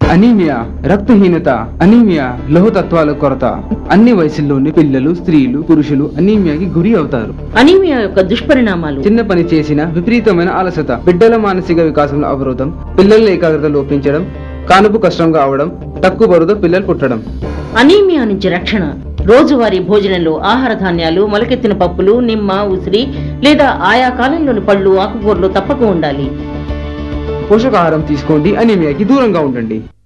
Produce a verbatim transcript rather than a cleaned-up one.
Anaemia రక్తహీనత, anaemia లోహతత్వాల కొరత. అన్ని వయసుల్లోని పిల్లలు, స్త్రీలు, పురుషులు అనీమియాకి గురి అవుతారు. అనీమియా యొక్క దుష్పరిణామాలు: చిన్న పని చేసిన విపరీతమైన అలసట, బిడ్డల మానసిక వికాసంలో అవరోధం, పిల్లల ఏకాగ్రత లోపించడం, కానుపు కష్టంగా అవడం, తక్కువ బరువుతో పిల్లలు పుట్టడం. అనీమియా నుంచి రక్షణ: రోజువారీ భోజనంలో ఆహార ధాన్యాలు, మొలకెత్తిన పప్పులు, నిమ్మ, ఉసిరి లేదా ఆయా కాలంలోని పళ్ళు, ఆకుకూరలు తప్పక ఉండాలి. పోషకాహారం తీసుకోండి, అనీమియాకి దూరంగా ఉండండి.